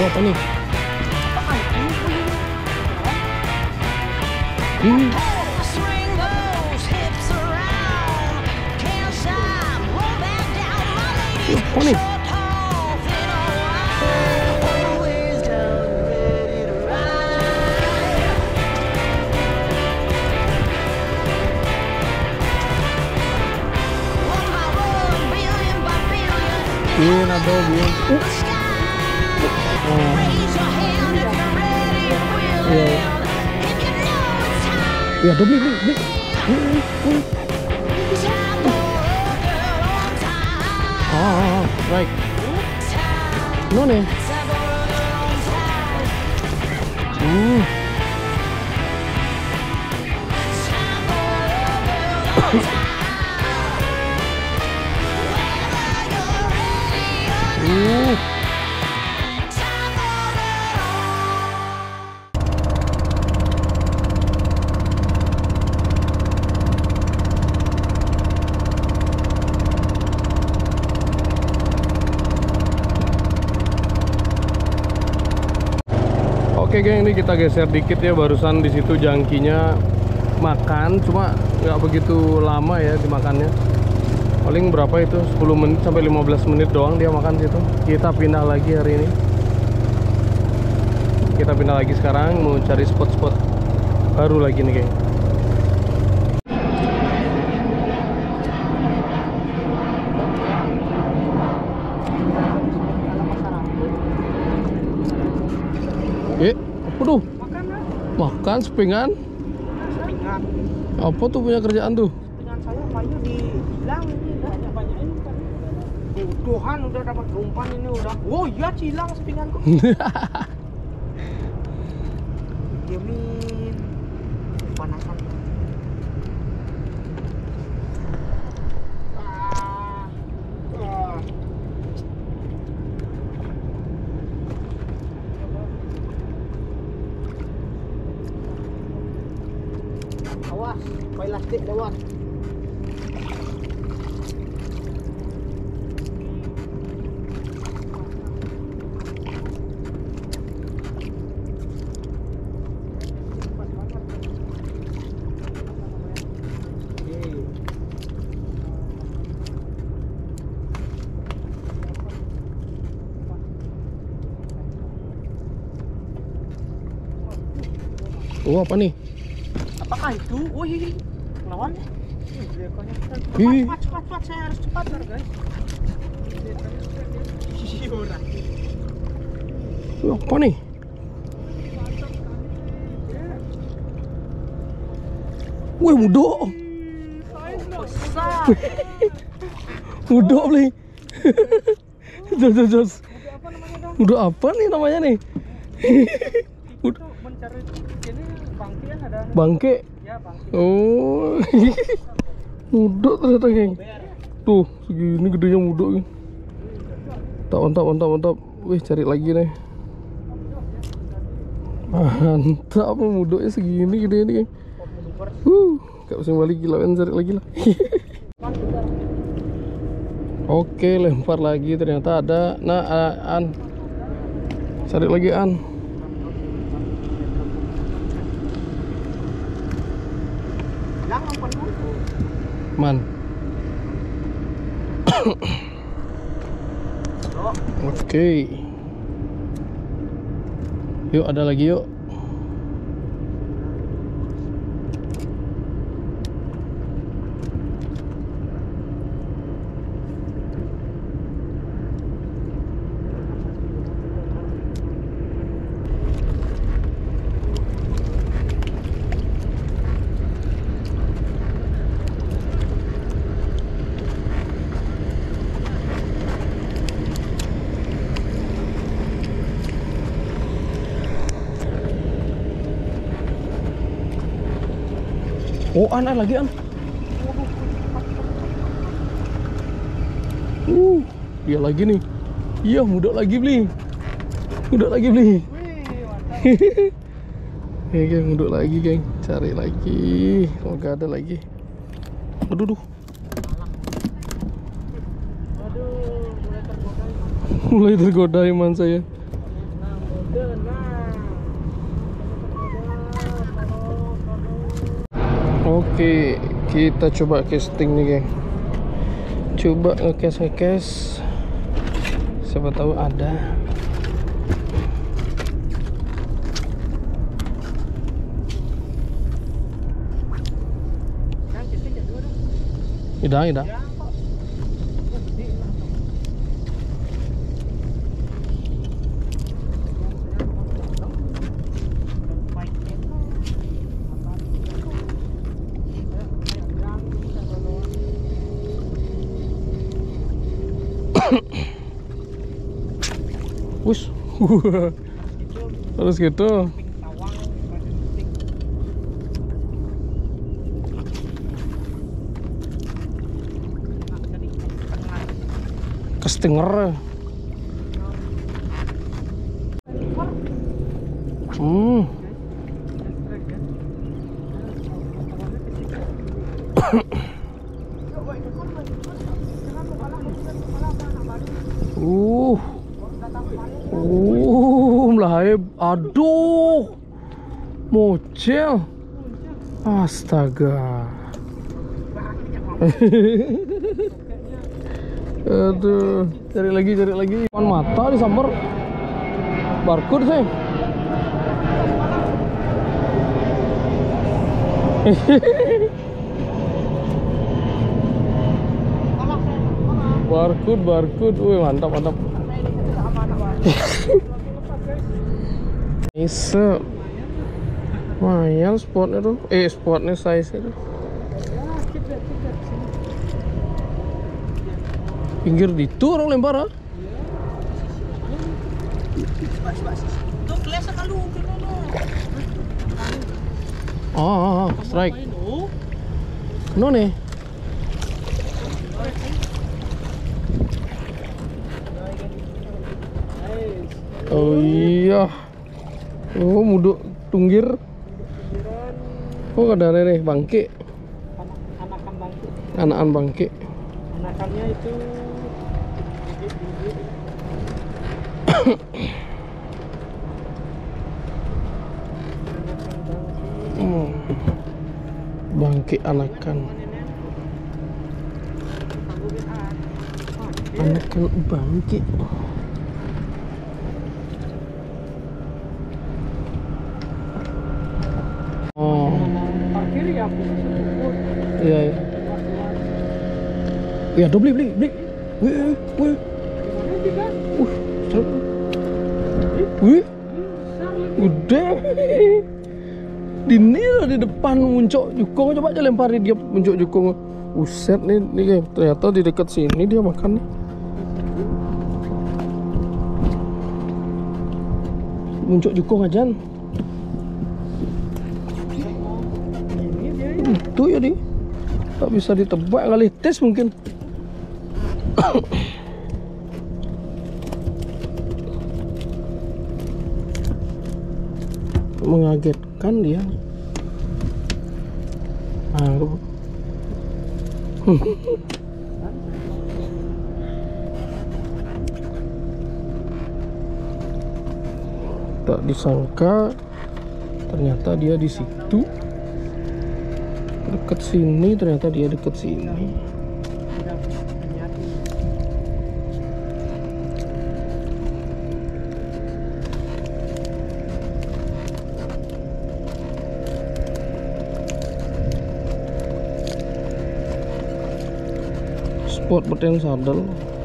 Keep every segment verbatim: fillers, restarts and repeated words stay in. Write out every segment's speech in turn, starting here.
Ini apa nih? Hmm. Apa nih? Win atau win? Oh. Iya. Ya, beli beli beli. Oh, right. No nih. Hmm. Uh. Oke geng, ini kita geser dikit ya, barusan di situ jangkinya makan, cuma nggak begitu lama ya dimakannya. Paling berapa itu, sepuluh menit sampai lima belas menit doang dia makan situ. Kita pindah lagi hari ini. Kita pindah lagi sekarang, mau cari spot-spot baru lagi nih geng. Eh, apa tuh? Makan lah. Makan sepingan? Sepingan. Apa tuh punya kerjaan tuh? Sepingan saya kayu dihilang ini banyak banyak ini kan. Tuhan udah dapat umpan ini udah. Oh iya hilang sepinganku. Diamin. Panasan. Ah. Ah. Awas, plastik lewat. Oh, apa nih? Apakah itu? Wih, lawan. Ih. Cepat, cepat, cepat, saya harus cepat guys. Oh, apa nih? Wih, mudok. Besar. Mudok beli. Jos, jos, jos. Mudok apa nih namanya nih? Itu mencari ini bangke yang ada. Bangke. Ya, bangke. Oh. Mudok ternyata geng. Tuh, segini gedenya mudok. Mantap, mantap, mantap, mantap. Wih, cari lagi nih. Mantap, mudoknya segini gede nih geng. Uh, gak usah balik gila kan, cari lagi lah. Oke, lempar lagi ternyata ada. Nah, An. Cari lagi An. Man. Oke. Yuk, ada lagi yuk. Oh, An, An lagi An. Uh, dia lagi nih. Iya, mudok lagi beli. Mudok lagi beli. Ya, geng, mudok lagi, geng. Cari lagi. Oh, gak ada lagi. Aduh, duh. Aduh, mulai tergoda. Mulai tergoda iman saya. Oke, kita coba casting nih, geng. Coba ngecas ngecas. Siapa tahu ada. Tidak, tidak. Wus, harus gitu. Kestinger. Hmm. Uh. Uh, melahai. Aduh. Mocel. Astaga. Aduh, cari lagi, cari lagi. Depan mata disambar. Barcode sih. Barcode, barcode. Wih, mantap, mantap. Bisa. Lumayan spotnya tuh. Eh, spotnya size itu. Pinggir di itu orang lempar, ah? Oh, oh, oh, strike. No nih. Oh iya. Oh, muduk tunggir. Oh, ada nih bangke. Anakan bangke. Anakan bangke. Anakannya itu hmm. Bangke anakan. Anakan bangke. Oh. parkir ya aku. Iya, iya. Ya, udah beli, beli, beli. Wih, wih. Wih, serem. Wih, gede. Dini lah di depan muncul jukung. Coba aja lempari dia muncul jukung. Uset nih, nih guys. Ternyata di dekat sini dia makan nih. Muncul jukung aja. Itu ya di. Tak bisa ditebak kali, tes mungkin. Mengagetkan dia. Nah, tak disangka ternyata dia di situ. Deket sini, ternyata dia deket sini. Spot beten sadel.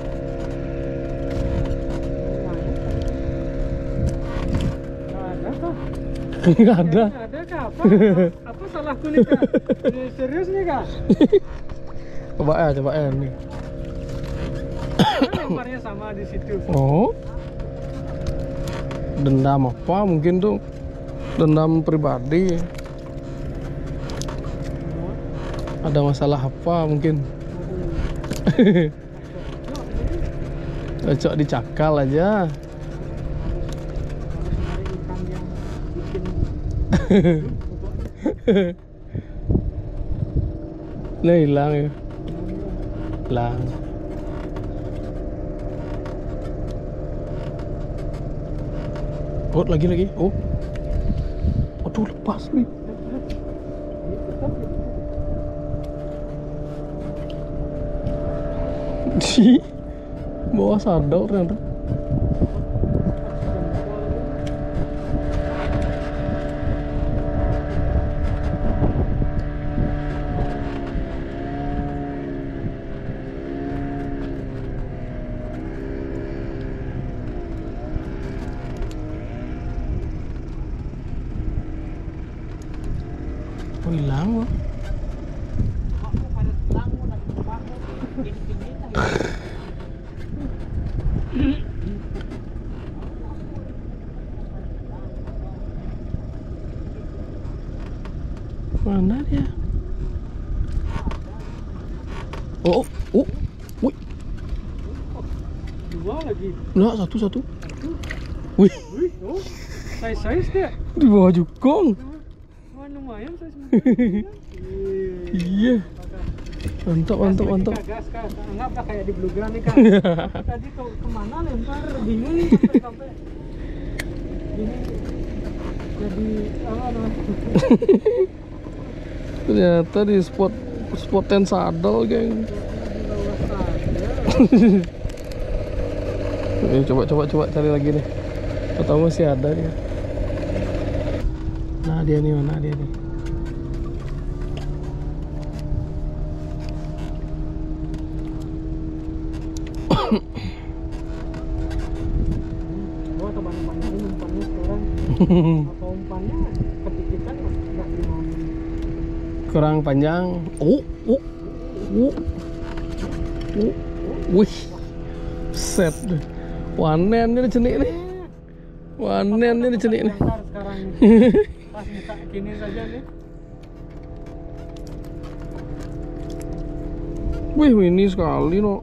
Nggak ada. Ada kah? Apa? Apa salahku nih kak? Ini serius nih kak? Coba ya, coba ya nih. Lemparnya sama di situ. Oh, dendam apa? Mungkin tuh dendam pribadi. Ada masalah apa mungkin? Cocok dicakal aja. Nah, hilang ya. Hilang. Oh, lagi lagi. Oh. Aduh, lepas nih. Di bawah sadel ternyata. Oh, hilang loh. Mana dia? Oh, oh, wih. Dua lagi. Nah, satu satu. Wih, Wih, oh, size-size deh. di bawah jukung. Wah, lumayan size. Iya. Mantap, mantap, mantap. Gas, gas. Anggaplah kayak di Bluegrand nih kan. Tadi ke kemana lempar bingung sampai sampai ini jadi apa namanya? Ternyata di spot spot ten saddle, geng. Ini coba coba coba cari lagi nih. Atau masih ada ya. Nah, dia nih, mana dia nih? Oh, teman-temannya ini umpannya sekarang. Apa umpannya ketikitan nggak mau. Kurang panjang. Oh, oh, oh, oh, wih, set. Wanen ini cenik nih. Wanen ini cenik nih. Sekarang pas buka gini saja nih. Wih, ini sekali no.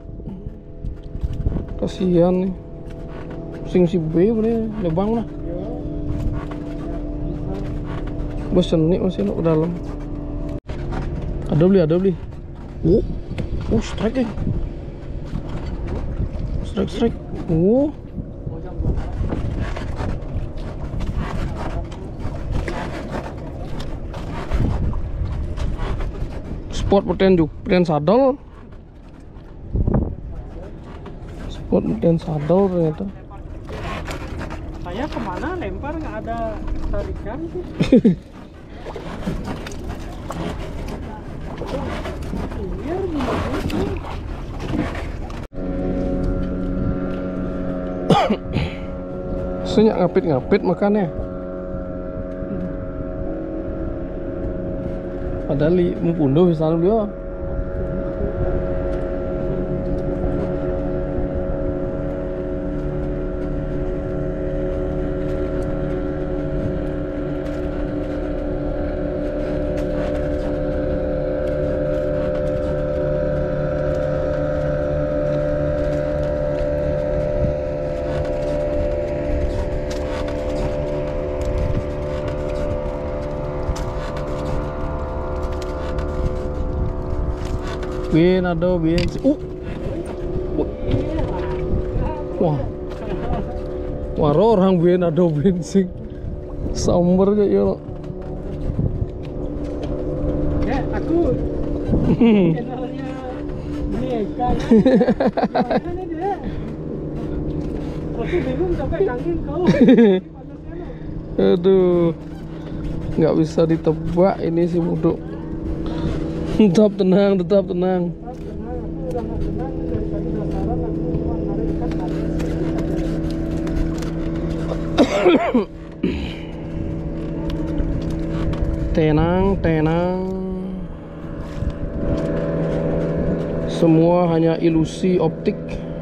Kasihan nih. Sing si B boleh lebang lah. Bos cenik masih no dalam. Ada beli, ada beli. Oh, oh strike eh. Strike, strike. Oh. Spot peten juk, peten saddle. Spot peten saddle ternyata. Saya kemana lempar nggak ada tarikan sih. Senyak ngapit-ngapit makannya. Padahal li mau punduh misalnya dia. Bin ada bin. Uh. Wah. Waro orang bin ada bensin. Sumber kayak ya. Ya, aku channelnya Nieka. Gimana dia? Aku bingung sampai kangen kau. Aduh. Nggak bisa ditebak ini si Buduk. Tetap tenang, tetap tenang. Tenang, tenang. Semua hanya ilusi optik.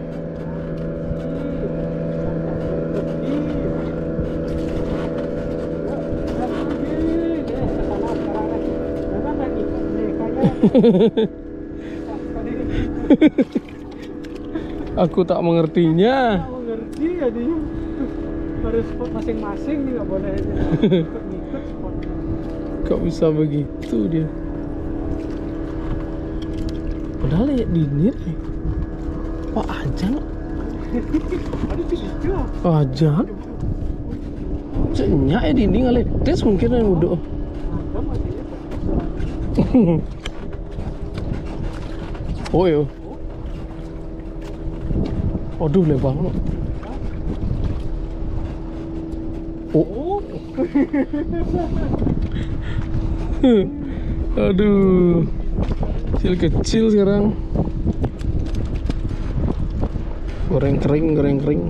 Aku tak mengertinya. Tak mengerti ya dia. Harus spot masing-masing nih, nggak boleh ikut-ikut spot. Kok bisa begitu dia? Padahal ya dinir eh. Wah ajan. Ada video. Ajan. Cenyak ya dinding kali. Tes mungkin yang udah. Ada masih. Oh yo. Waduh, lebar banget. Oh. Aduh. Kecil-kecil sekarang. Goreng kering, goreng kering.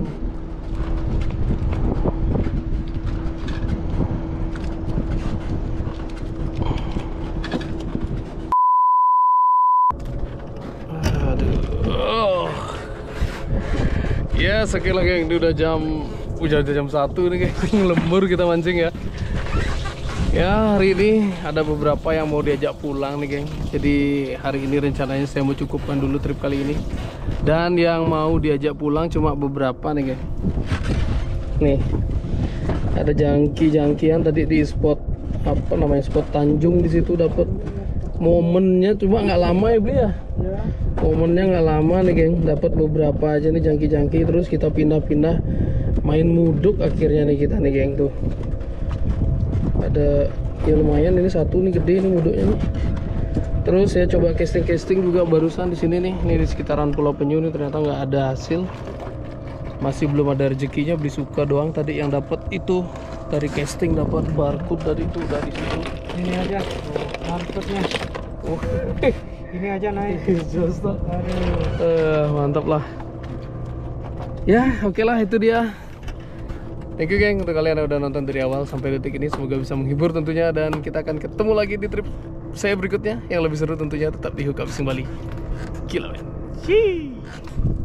Ya, sekali lagi yang ini udah jam udah jam satu nih guys, lembur kita mancing ya. Ya, hari ini ada beberapa yang mau diajak pulang nih geng. Jadi hari ini rencananya saya mau cukupkan dulu trip kali ini. Dan yang mau diajak pulang cuma beberapa nih geng. Nih, ada jangki-jangkian tadi di spot apa namanya, spot Tanjung. Di situ dapat momennya cuma nggak lama ya beli ya. Ya. Momennya nggak lama nih geng, dapat beberapa aja nih jangki-jangki, terus kita pindah-pindah main muduk akhirnya nih kita nih geng. Tuh ada ya lumayan, ini satu nih gede nih muduknya nih. Terus saya coba casting-casting juga barusan di sini nih, ini di sekitaran Pulau Penyu nih, ternyata nggak ada hasil, masih belum ada rezekinya, beli suka doang. Tadi yang dapat itu dari casting, dapat barcode dari itu dari situ. Ini aja marketnya. Oh. Ini aja naik. Aduh. Uh, mantap lah. Ya, oke okay lah, itu dia. Thank you geng untuk kalian yang udah nonton dari awal sampai detik ini. Semoga bisa menghibur tentunya, dan kita akan ketemu lagi di trip saya berikutnya yang lebih seru tentunya. Tetap di Hook Up Fishing Bali. Gila men. Cii.